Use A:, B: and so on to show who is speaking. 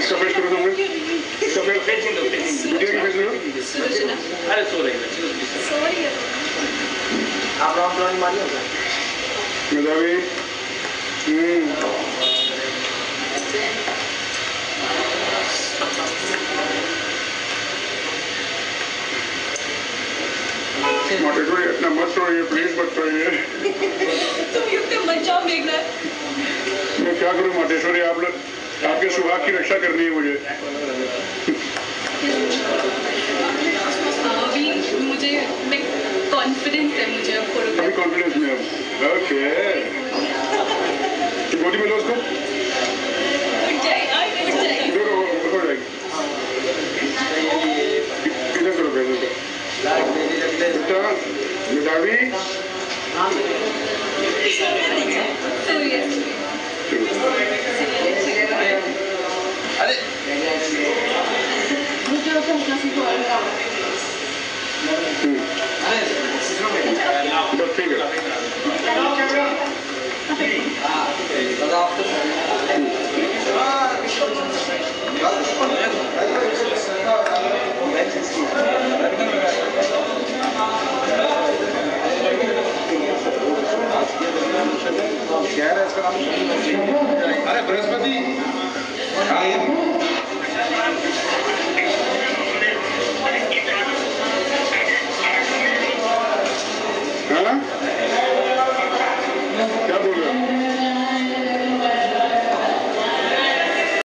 A: इसका फेस करो तुमने, इसका फेस वीडियो की फेस लो।
B: अरे सो रही है। आप राउंड राउंड मारिए होगा।
A: मेधावी मोटेटोरी इतना मत रोइए, प्लीज मत रोइए।
C: तुम युक्त बचाओ मेघना।
A: मैं क्या करूँ मोटेश्वरी, आप लोग आपके सुहाग की रक्षा करनी है मुझे।
C: अभी मुझे मैं कॉन्फिडेंस है मुझे अब फोटो।
A: अभी कॉन्फिडेंस में अब ओके। गोदी में लो उसको।
C: उठ जाएगा, उठ जाएगा।
A: इधर हो जाएगी। इधर करो बेटा। बेटा मेधावी
B: अरे
A: बस ठीक है।
B: क्या है इसका नाम?